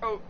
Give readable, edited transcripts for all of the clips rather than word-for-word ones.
go.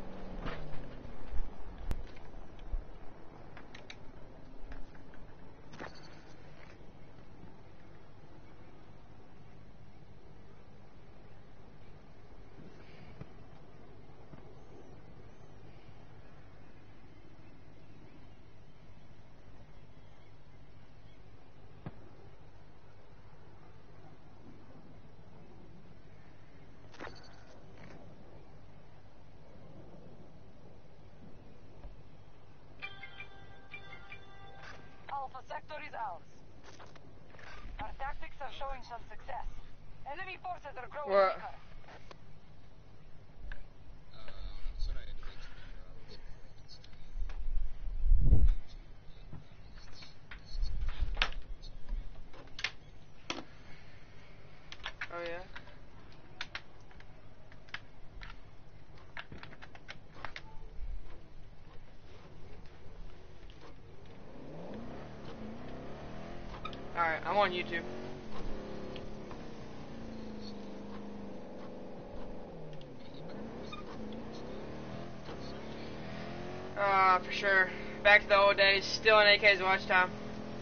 Alpha sector is ours. Our tactics are showing some success. Enemy forces are growing What? weaker. Oh yeah. Alright, I'm on YouTube. For sure. Back to the old days, still in AK's watch time.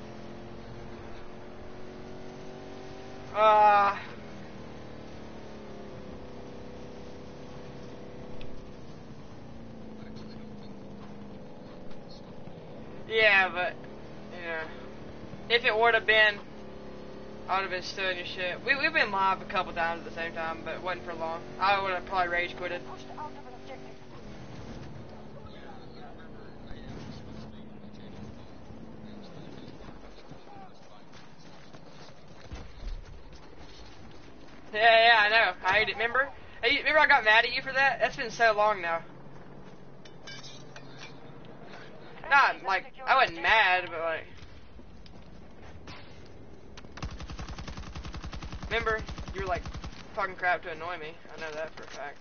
Yeah, but, if it would have been, I would have been stood your shit. We've been live a couple times at the same time, but it wasn't for long. I would have probably rage quitted. Pushed out of an objective. Yeah, I know. I hate it. Remember? Hey, remember I got mad at you for that? That's been so long now. Not, like, I wasn't mad, but, like... Remember? You were, like, talking crap to annoy me. I know that for a fact.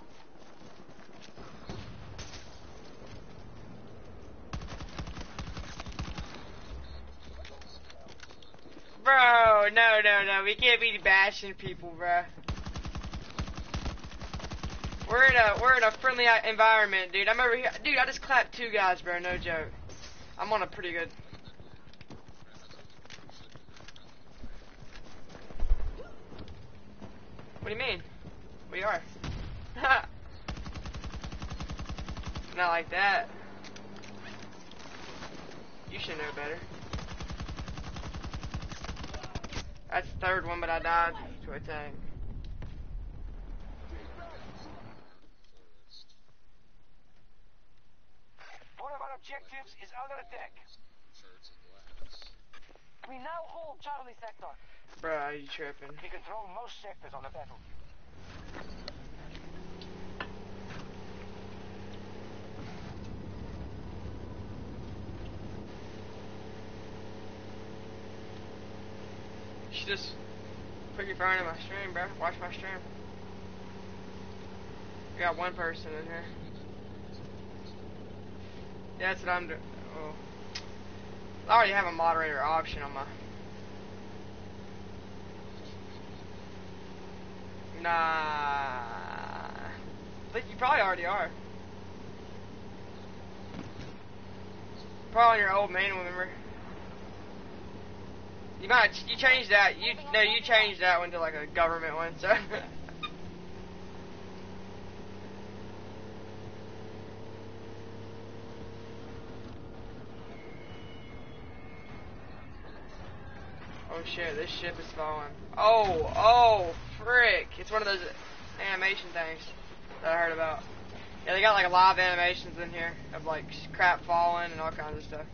Bro, no. We can't be bashing people, bro. We're in a friendly environment, dude. I'm over here. Dude, I just clapped 2 guys, bro. No joke. I'm on a pretty good... What do you mean? We are. Not like that. You should know better. That's the 3rd one, but I died to a tank. One of our objectives is under attack. We now hold Charlie sector. Bro, you tripping. We control most sectors on the battlefield. You should just put your phone in my stream, bro. Watch my stream. We got 1 person in here. Yeah, that's what I'm doing. Oh. I already have a moderator option on my... Nah. But you probably already are. Probably on your old main one, remember? You changed that. You changed that one to like a government one, so. Oh shit, this ship is falling. Oh, frick. It's one of those animation things that I heard about. Yeah, they got like live animations in here of like crap falling and all kinds of stuff.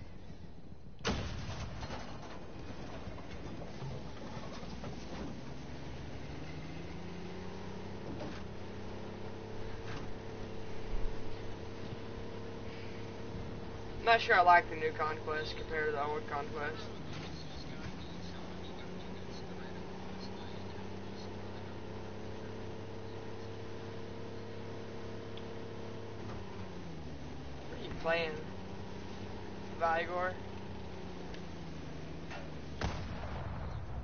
I'm not sure I like the new Conquest compared to the old Conquest. What are you playing? Vigor?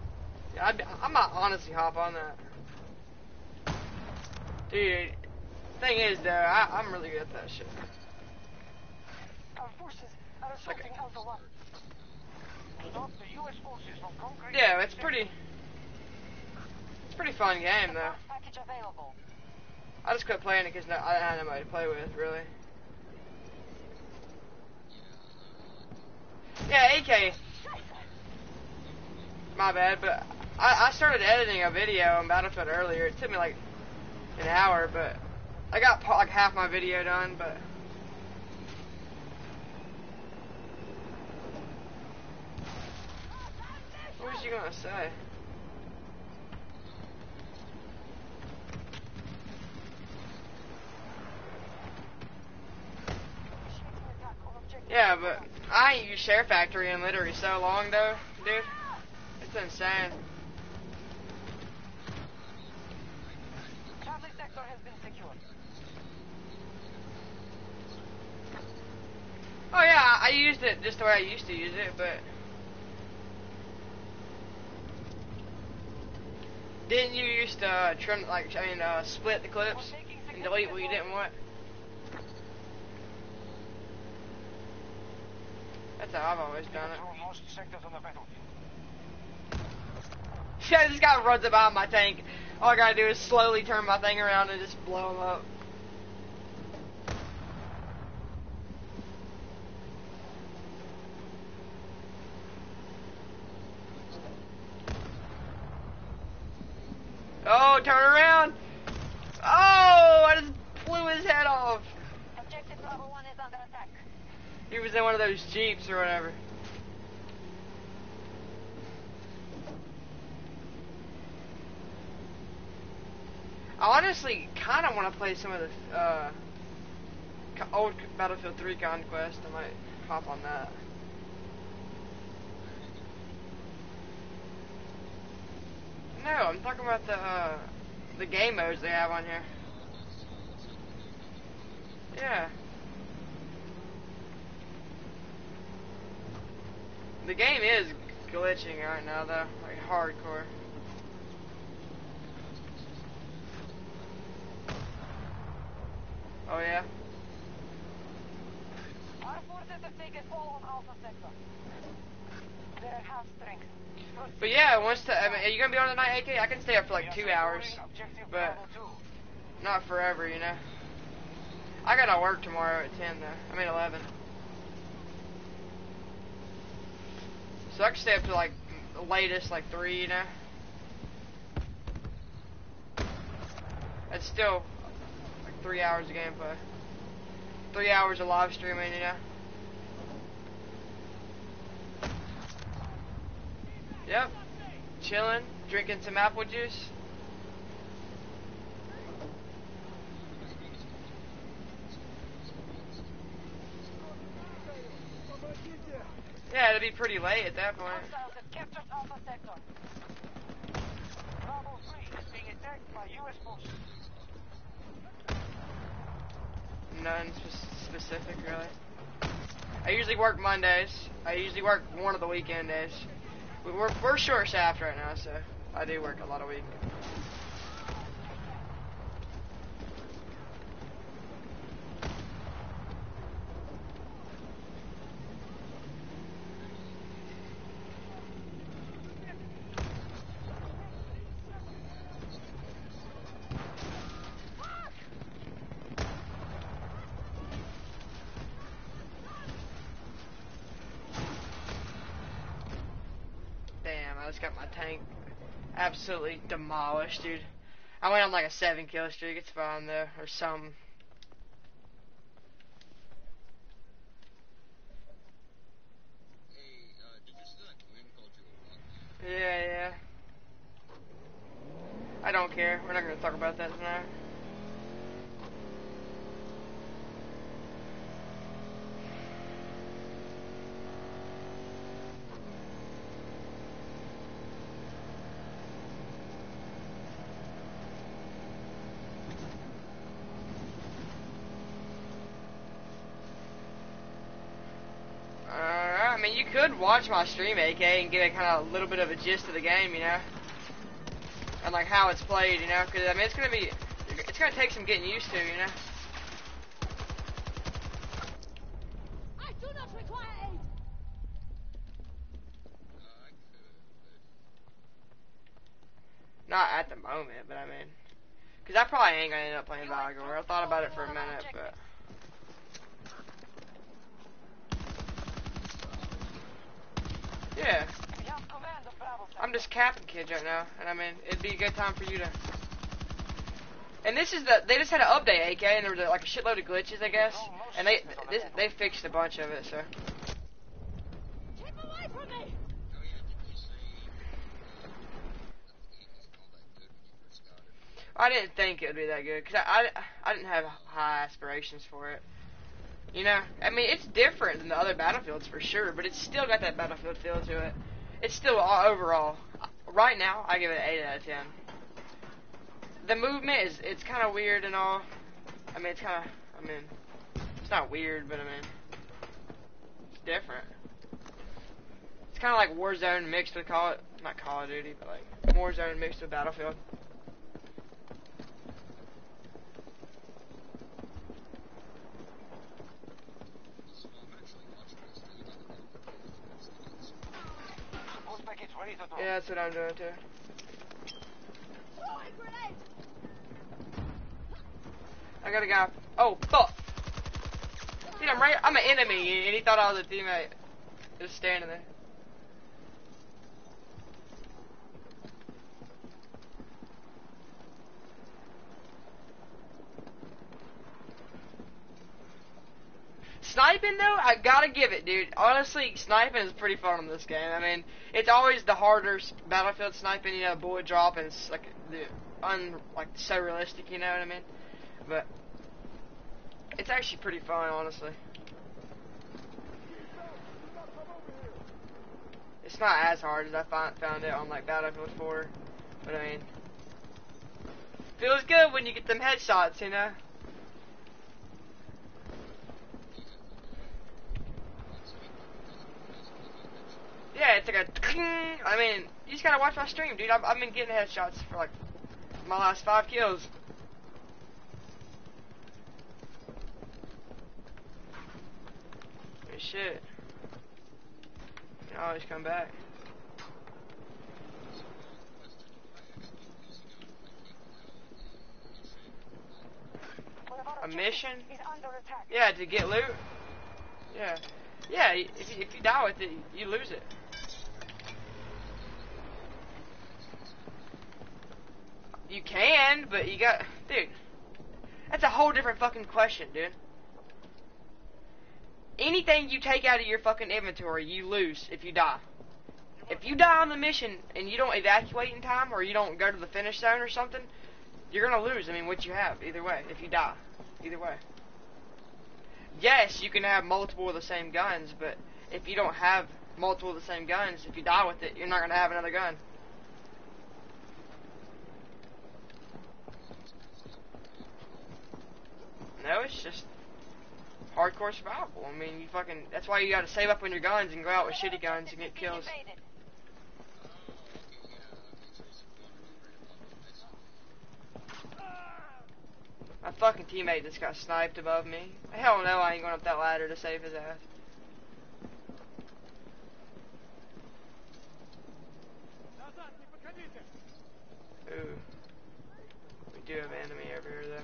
Yeah, I might honestly hop on that. Dude, Thing is, though, I'm really good at that shit. Our forces are assaulting Alpha 1. Stop the U.S. forces from conquering. Yeah, it's pretty fun game, though. Package available. I just quit playing it because I didn't have nobody to play with, really. Yeah, AK. My bad, but I started editing a video on Battlefield earlier. It took me like an hour, but I got like half my video done, but... What was you gonna say? Yeah, but I ain't used Share Factory in literally so long, though, dude. It's insane. Charlie sector has been secured. Oh yeah, I used it just the way I used to use it, but... Didn't you used to trim, like, split the clips and delete what you didn't want? That's how I've always done it. Most sectors on the battlefield. Yeah, this guy runs about my tank. All I gotta do is slowly turn my thing around and just blow him up. Oh, turn around! Oh, I just blew his head off. Objective Bravo 1 is under attack. He was in one of those Jeeps or whatever. I honestly kind of want to play some of the old Battlefield 3 Conquest. I might hop on that. No, I'm talking about the game modes they have on here. Yeah. The game is glitching right now, though, like hardcore. Oh yeah. Our forces have taken all of Alpha sector. They're at half strength. But yeah, are you gonna be on tonight, AK? I can stay up for like 2 hours, but not forever, you know. I gotta work tomorrow at 10 though. I mean 11. So I can stay up to like the latest like 3, you know. That's still like 3 hours of gameplay. 3 hours of live streaming, you know. Yep. Chilling, drinking some apple juice. Yeah, it'll be pretty late at that point. Hostiles have captured Alpha sector. Bravo 3 is being attacked by U.S. forces. None specific, really. I usually work Mondays. I usually work one of the weekend days. We're short staffed right now, so I do work a lot of weekends. Damn, I just got my tank absolutely demolished, dude. I went on like a 7 kill streak. It's fine though, or some. Yeah. I don't care. We're not gonna talk about that tonight. Alright, I mean, you could watch my stream, AK, and get a kind of little bit of a gist of the game, you know? And like how it's played, you know? Because I mean, it's It's gonna take some getting used to, you know. I do not require aid. Not at the moment, but I mean, because I probably ain't gonna end up playing Valgor. I thought about it for a minute, but yeah. We have command of Bravo I'm just capping kids right now, and I mean, it'd be a good time for you to. And this is they just had an update, AK, and there was like a shitload of glitches, I guess, and they fixed a bunch of it, so. Keep away from me. I didn't think it would be that good, because I didn't have high aspirations for it. You know, I mean, it's different than the other Battlefields for sure, but it's still got that Battlefield feel to it. It's still, overall, right now, I give it an 8 out of 10. The movement it's kind of weird and all. I mean, it's not weird, but I mean, it's different. It's kind of like Warzone mixed with not Call of Duty, but like Warzone mixed with Battlefield. Yeah, that's what I'm doing too. Throwing grenade. I got a guy. Oh, fuck. Dude, I'm an enemy, and he thought I was a teammate. Just standing there. Sniping, though, I gotta give it, dude. Honestly, sniping is pretty fun in this game. I mean, it's always the harder Battlefield sniping, you know, bullet drop, and it's like so realistic, you know what I mean? But it's actually pretty fun, honestly. It's not as hard as I found it on like Battlefield 4, but I mean, feels good when you get them headshots, you know. Yeah, it's like a. I mean, you just gotta watch my stream, dude. I've been getting headshots for like my last 5 kills. Good shit. You can always come back. A mission? Yeah, to get loot. Yeah. Yeah, if you die with it, you lose it. You can, but you got... Dude, that's a whole different fucking question, dude. Anything you take out of your fucking inventory, you lose if you die. If you die on the mission and you don't evacuate in time, or you don't go to the finish zone or something, you're gonna lose, I mean, what you have, either way, if you die. Either way. Yes, you can have multiple of the same guns, but if you don't have multiple of the same guns, if you die with it, you're not gonna have another gun. No, it's just hardcore survival. I mean, that's why you gotta save up on your guns and go out with shitty guns and get kills. My fucking teammate just got sniped above me. Hell no, I ain't going up that ladder to save his ass. Ooh. We do have an enemy over here, though.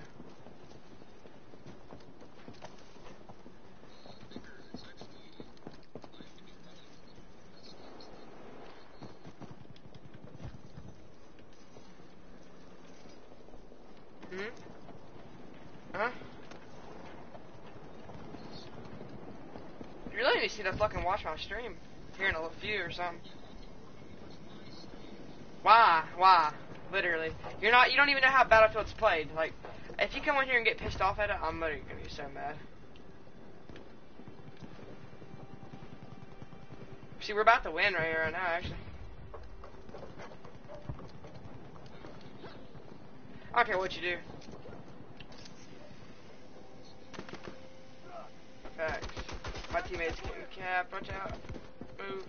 Huh? You really need to see that fucking watch my stream here in a few or something. Why? Why? Literally. You don't even know how Battlefield's played. Like, if you come in here and get pissed off at it, I'm literally gonna be so mad. See, we're about to win right here right now, actually. I don't care what you do. Facts. My teammates getting capped. Watch out. Move.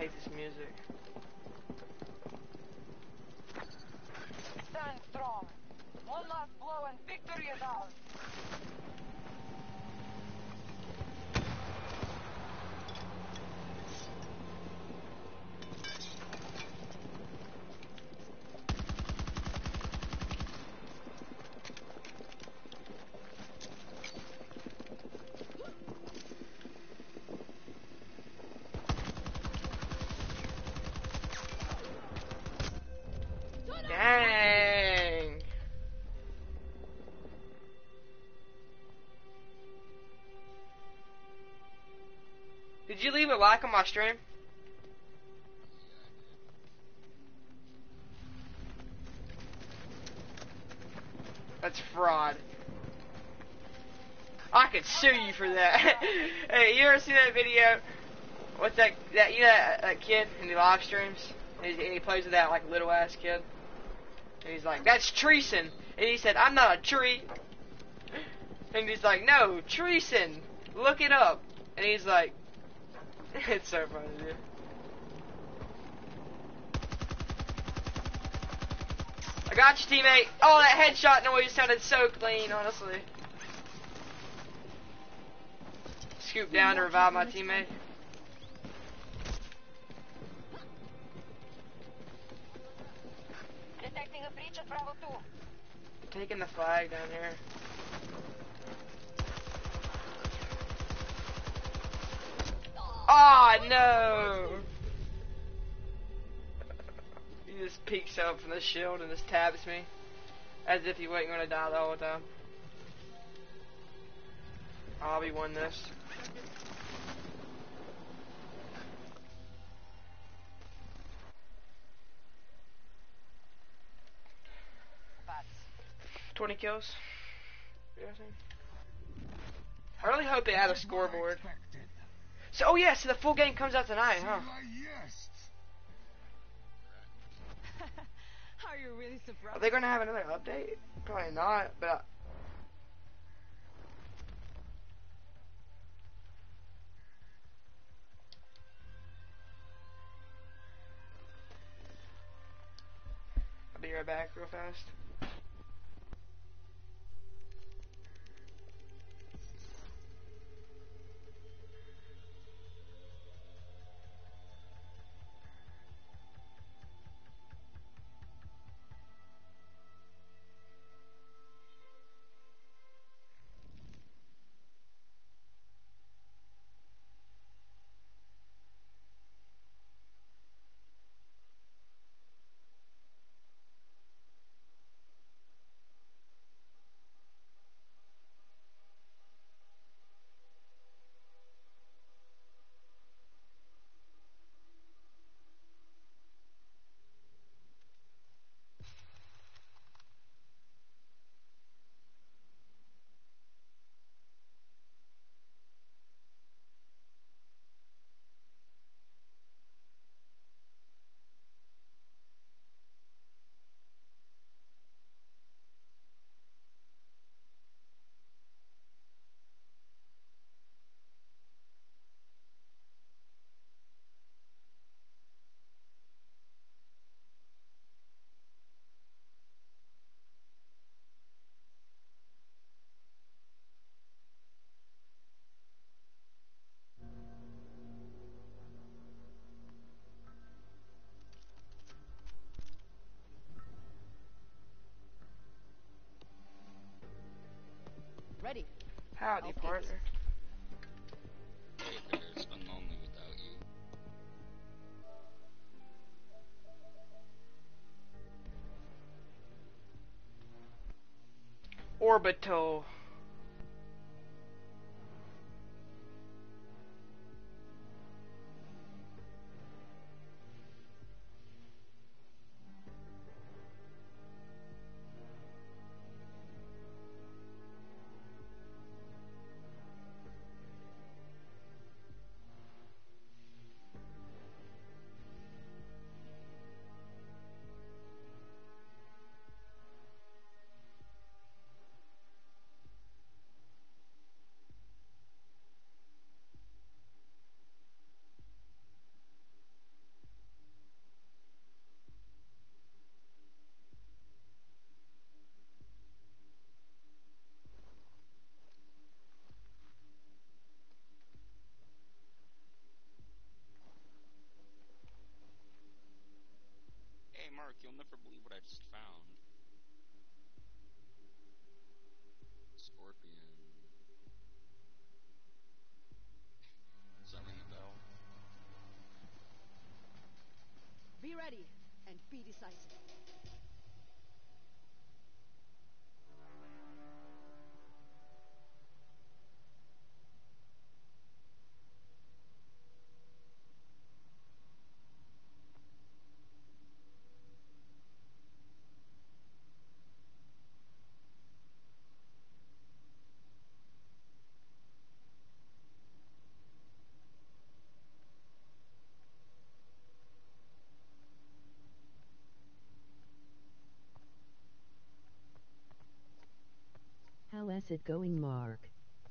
hate this music. Stand strong. One last blow and victory is ours. Dang. Did you leave a like on my stream? That's fraud. I could sue you for that. Hey, you ever see that video? What's that you know that kid in the live streams? He plays with that like little ass kid. And he's like, that's treason. And he said, I'm not a tree. And he's like, no, treason. Look it up. And he's like, it's so funny, dude. I got you, teammate. Oh, that headshot noise sounded so clean, honestly. Scoop down to revive my teammate. Detecting a breach at Bravo 2. Taking the flag down here. Oh no! He just peeks up from the shield and just tabs me. As if he wasn't gonna die the whole time. I'll be won this. Bats. 20 kills. I really hope they add a scoreboard. So, oh yeah, so the full game comes out tonight, huh? Are you really Are surprised? they gonna have another update? Probably not, but I'll be right back real fast. Ready. Howdy, I'll partner. It's been lonely without you. Orbital. you'll never believe what I just found. Scorpion. Does that ring a bell? Be ready and be decisive. How's it going, Mark?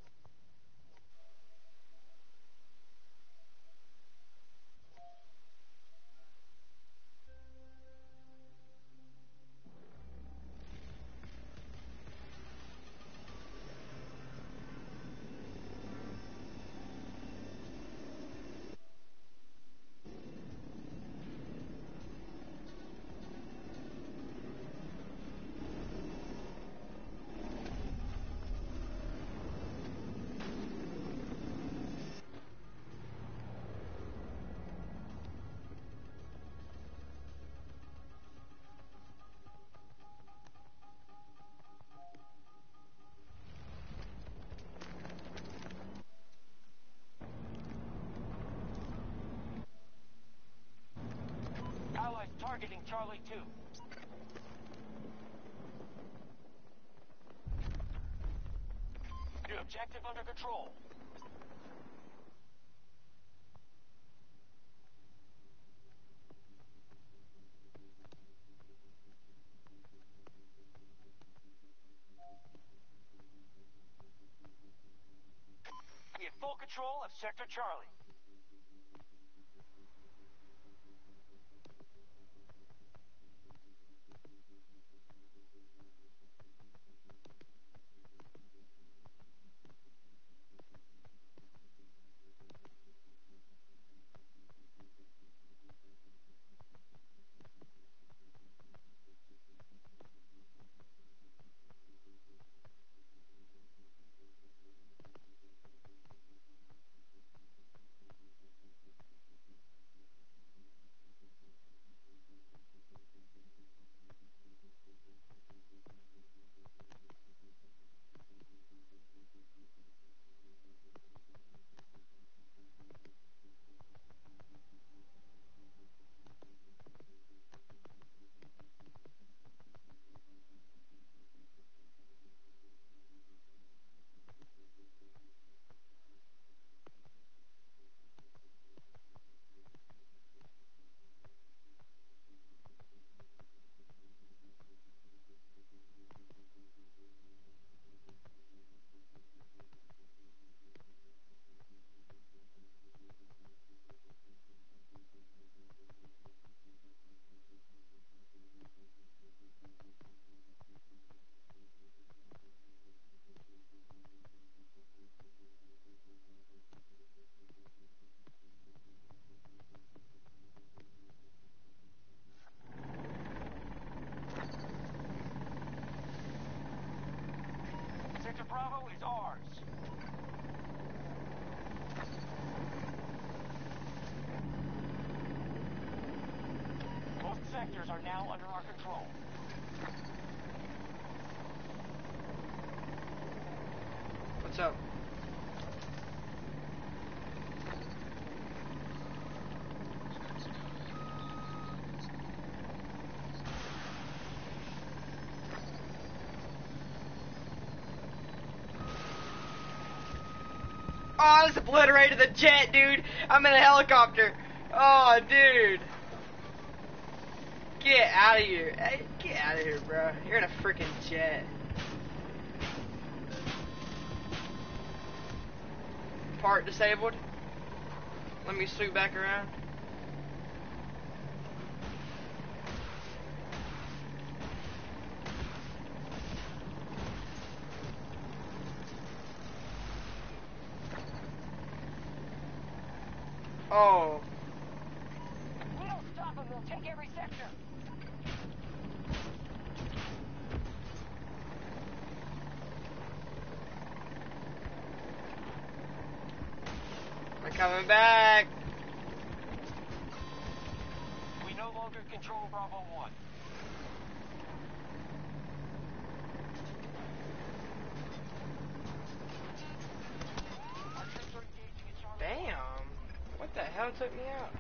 Allies targeting Charlie 2. New objective under control. We have full control of Sector Charlie. Sector Bravo is ours. Both sectors are now under our control. What's up? Oh, I just obliterated the jet, dude. I'm in a helicopter. Oh, dude. Get out of here. Hey, get out of here, bro. You're in a freaking jet. Part disabled. Let me swoop back around. Oh. We don't stop them, we'll take every sector. Coming back. We no longer control Bravo 1. Our troops are engaging in Charlie. Damn. What the hell took me out?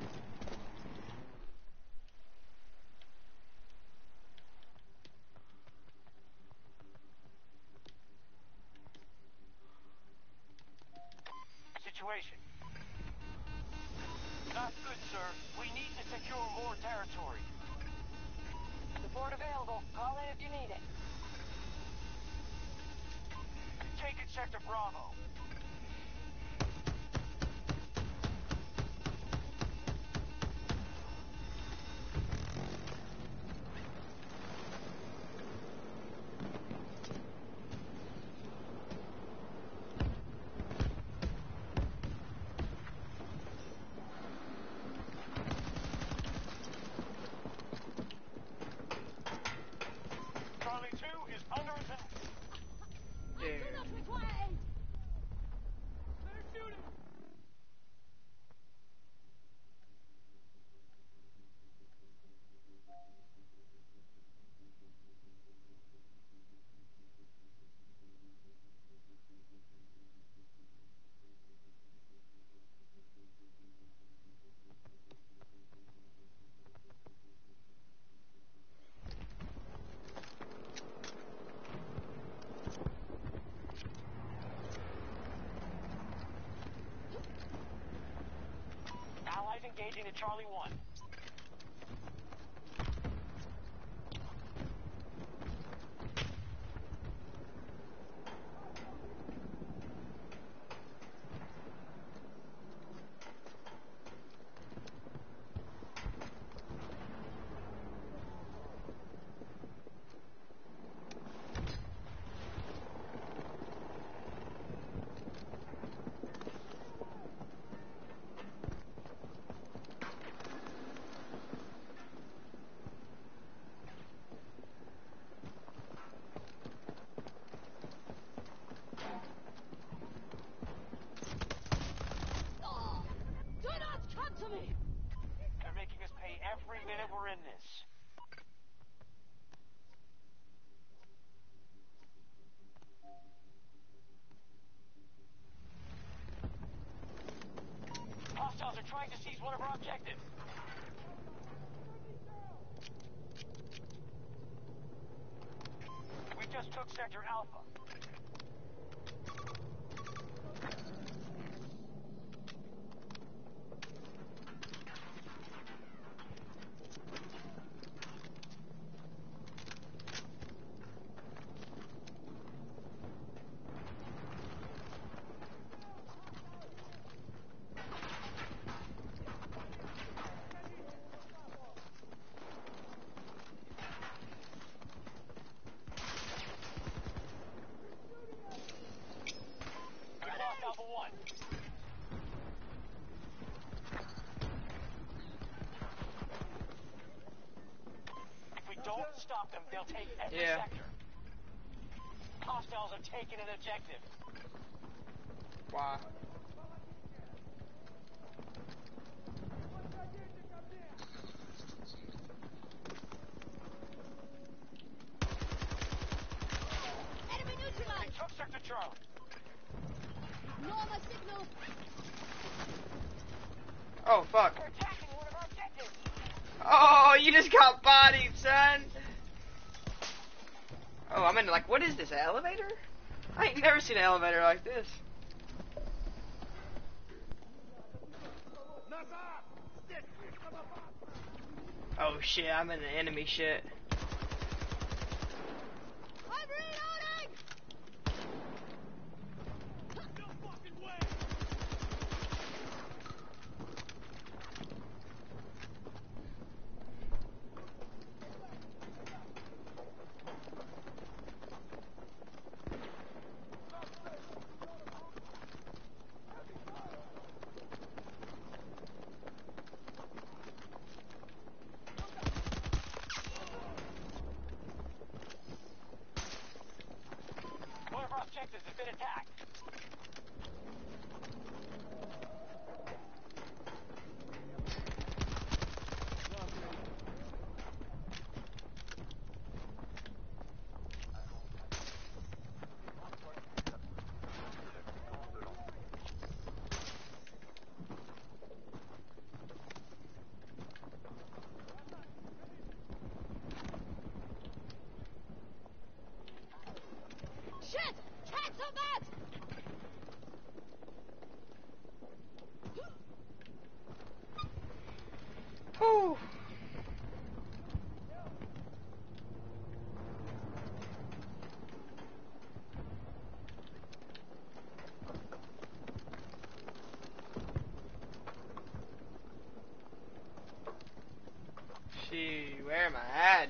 Situation. Not good, sir. We need to secure more territory. Support available. Call in if you need it. Taking Sector Bravo. Charlie 2 is under attack. Dude. Allies engaging at Charlie 1. Do not come to me! They're making us pay every minute we're in this. Hostiles are trying to seize one of our objectives. We just took Sector Alpha. We lost Alpha 1. If we don't stop them, they'll take every Yeah. sector. Hostiles are taking an objective. Why? Enemy They neutralized! took Sector Charlie. Ignore my signal! Oh, fuck. They're attacking one of our objectives. Oh, you just got bodied, son. Oh, I'm in, like, what is this, an elevator? I ain't never seen an elevator like this. Oh, shit, I'm in the enemy shit. I'm reloading!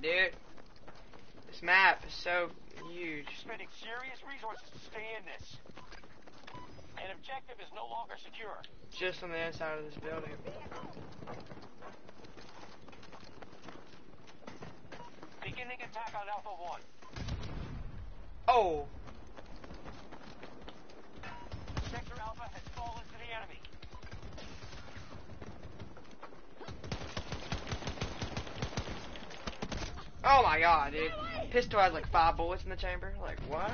god, dude. This map is so huge. Spending serious resources to stay in this. An objective is no longer secure. Just on the inside of this building. Beginning attack on Alpha 1. Oh! Sector Alpha has fallen to the enemy. Oh my god, dude. Pistol has like 5 bullets in the chamber. Like, what?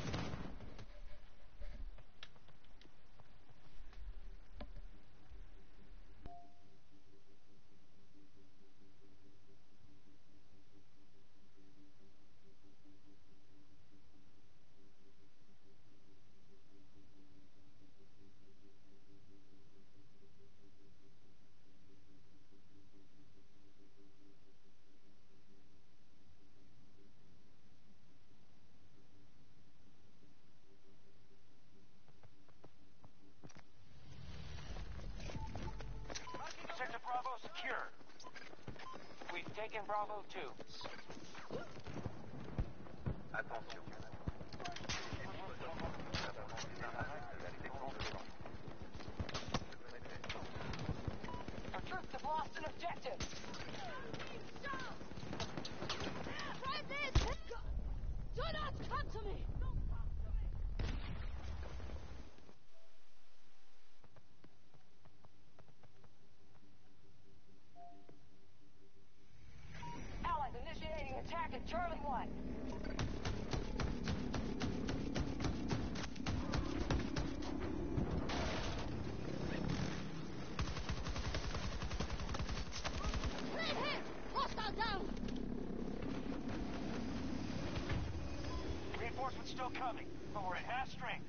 Sector Bravo secure. We've taken Bravo 2. Attention. Our troops have lost an objective. Try this! Do not come to me! Allies initiating attack at Charlie 1. Clear here! Hostile down! Reinforcements still coming, but we're at half strength.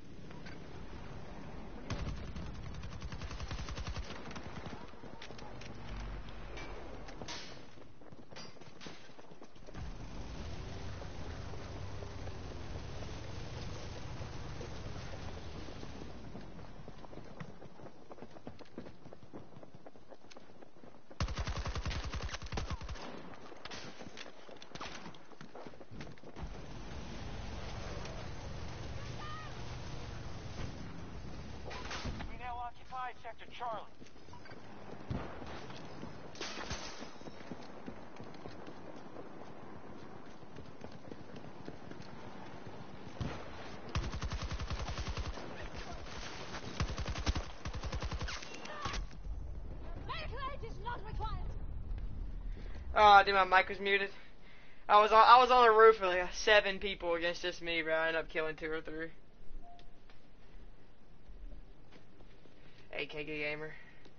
We now occupy Sector Charlie. Medical aid is not required! Oh, dude, my mic was muted. I was on the roof with like 7 people against just me, bro. I ended up killing 2 or 3. AKG gamer.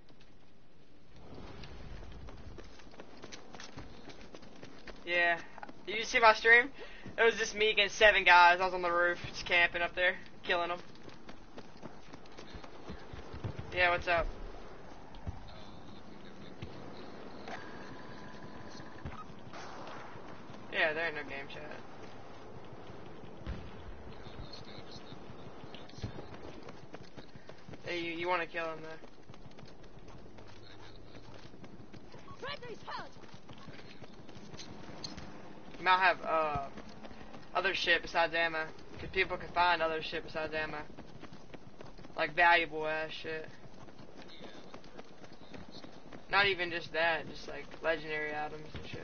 Yeah. Did you see my stream? It was just me against 7 guys. I was on the roof, just camping up there, killing them. Yeah, what's up? Yeah, there ain't no game chat. Hey, you want to kill him though? Friendly's hurt! You might have other shit besides ammo. Cause people can find other shit besides ammo. Like valuable ass shit. Not even just that, just like legendary items and shit.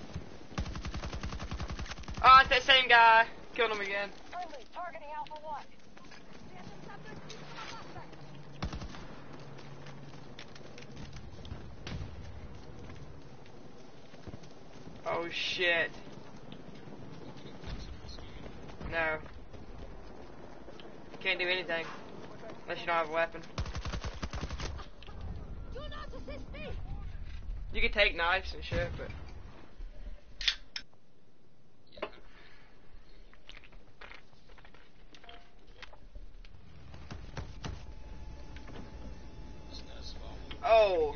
Oh, it's that same guy. Killed him again. Friendly targeting Alpha 1. Oh shit. No. Can't do anything. Unless you don't have a weapon. Do not assist me! You can take knives and shit, but... Oh.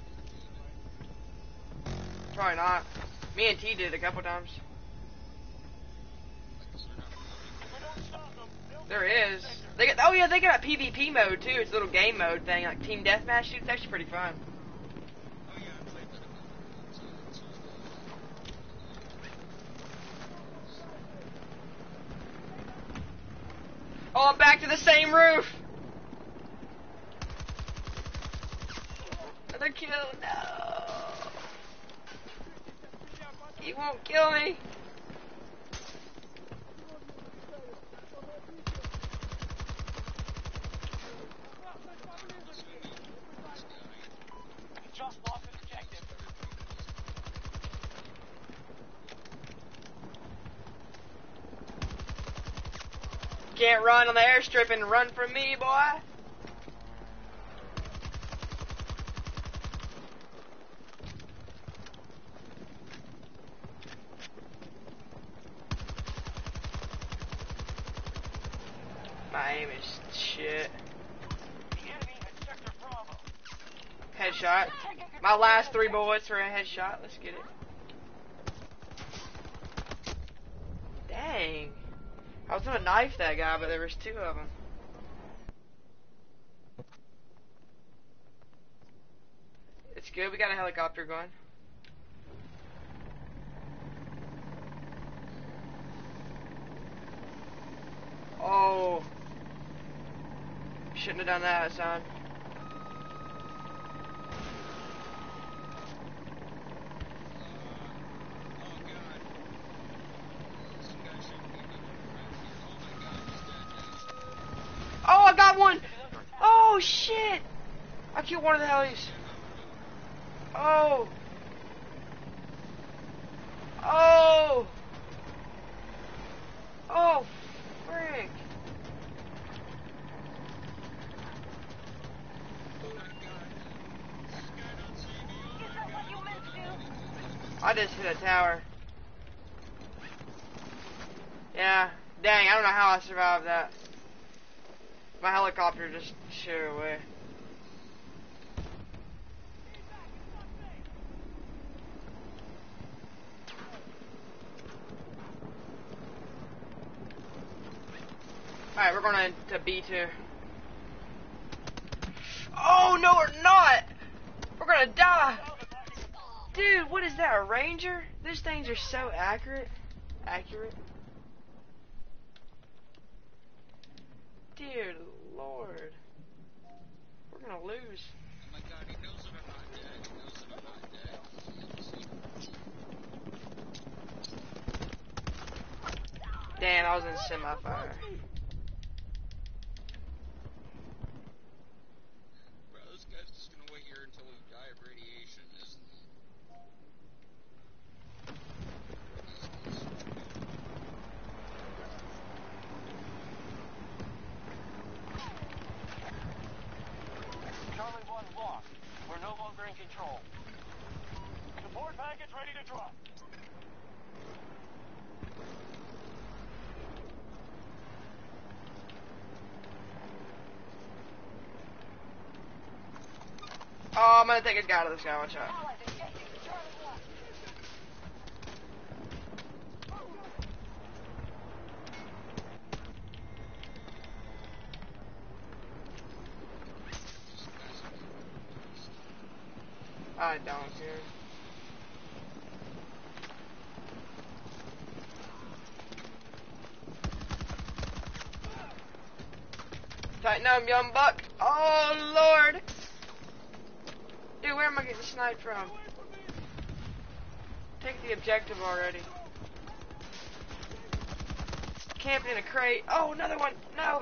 Probably not. Me and T did it a couple times. There is. They got, oh yeah, they got a PvP mode too. It's a little game mode thing, like team deathmatch. It's actually pretty fun. Oh, I'm back to the same roof. Another kill. No. He won't kill me. Just lost an objective. Can't run on the airstrip and run from me, boy. My aim is shit. The enemy at Sector Bravo. Headshot. My last 3 bullets for a headshot. Let's get it. Dang. I was gonna knife that guy, but there was 2 of them. It's good. We got a helicopter going. Oh. Shouldn't have done that, son. Oh, I got one! Oh, shit! I killed one of the helis. Oh! Oh! Oh, frick! I just hit a tower. Yeah, dang, I don't know how I survived that. My helicopter just shot away. Alright, we're going to B2. Oh, no, we're not! We're gonna die! Dude, what is that, a Ranger? These things are so accurate. Dear Lord. We're gonna lose. Oh my god, he knows that I'm not dead. He knows that I'm not dead. Damn, I was in semi-fire. Bro, this guy's just gonna wait here until we die of radiation, isn't he? Charlie 1 lost. We're no longer in control. Support package ready to drop. Oh, I'm gonna take his guy to this guy, watch out. Allies engaging Charlie 1. I don't care. Tighten up, young buck. Oh, Lord. Dude, where am I getting sniped from? Take the objective already. Camping in a crate. Oh, another one. No.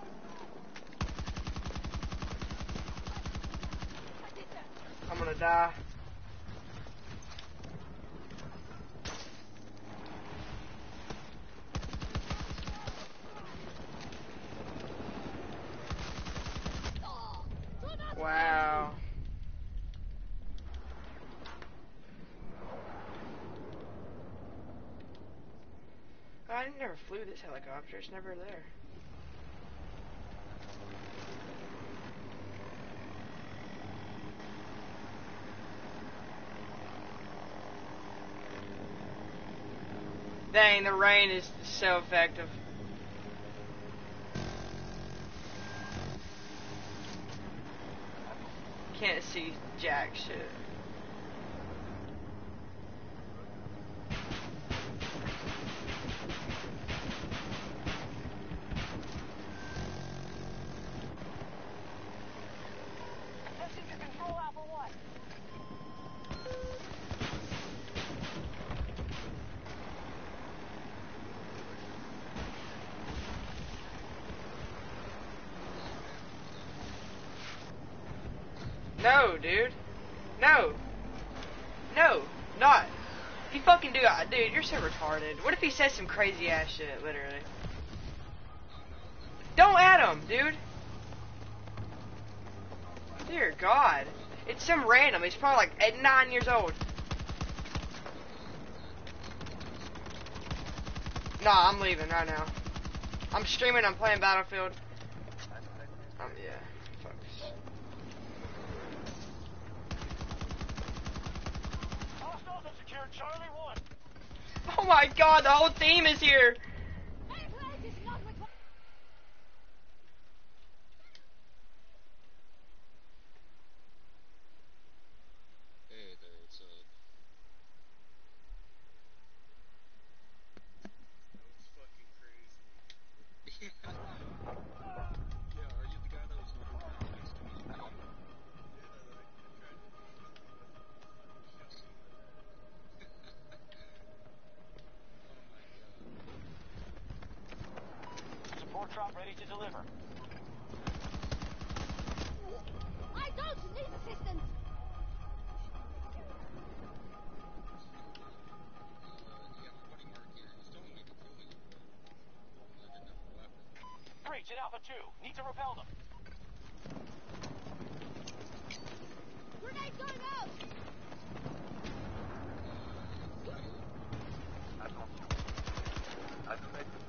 I'm gonna die. Wow. I never flew this helicopter. It's never there. Dang, the rain is so effective. Can't see jack shit. No, dude. No. No. Not. If you fucking do, dude, you're so retarded. What if he says some crazy ass shit, literally? Don't add him, dude. Dear God. It's some random. He's probably like 9 years old. Nah, I'm leaving right now. I'm streaming, I'm playing Battlefield. Yeah. Focus. Hostiles have secured Charlie 1. Oh my God, the whole team is here. Aircraft is not required. Hey there, what's up? That was fucking crazy. Yeah, are you the guy that was running around next to me in the game? Yeah, that I tried to Oh my god. Support drop ready to deliver. I don't need assistance. Yeah, my buddy Mark here, he's telling me to kill you, but I didn't have a weapon. Breach at Alpha 2. Need to repel them. Grenade going out. Attention. Anomalie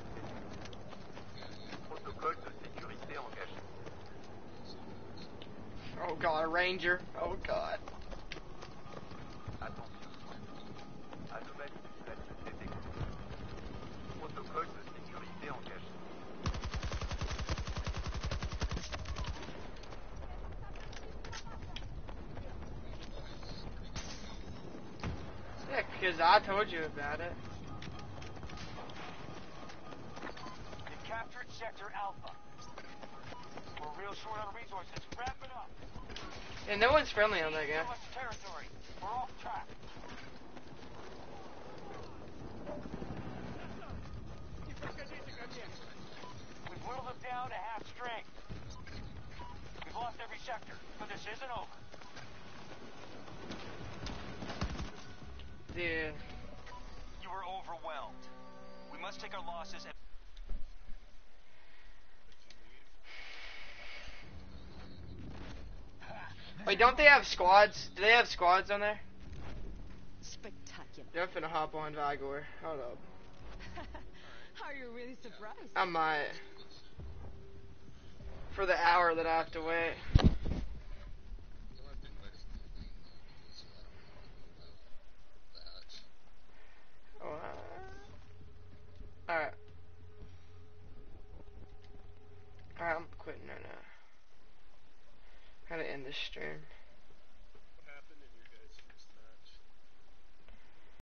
protocole de sécurité engagé. Oh God, a ranger. Oh God. Attention. Anomalie visuelle détectée. Protocole de sécurité engagé. Yeah, because I told you about it. You captured Sector Alpha. We're real short on resources. Wrap it up. And no one's friendly on that Too game. much territory. We're off track. We've whittled them down to half strength. We've lost every sector, but this isn't over. Yeah. You were overwhelmed. We must take our losses and Wait, don't they have squads? Do they have squads on there? Spectacular. Yeah, I'm finna hop on Vigor. Hold up. Are you really surprised? I might. For the hour that I have to wait. You'll have to invite us to the game though, because I don't know anything about that. Alright. Alright, I'm quitting right now. Gotta end this stream.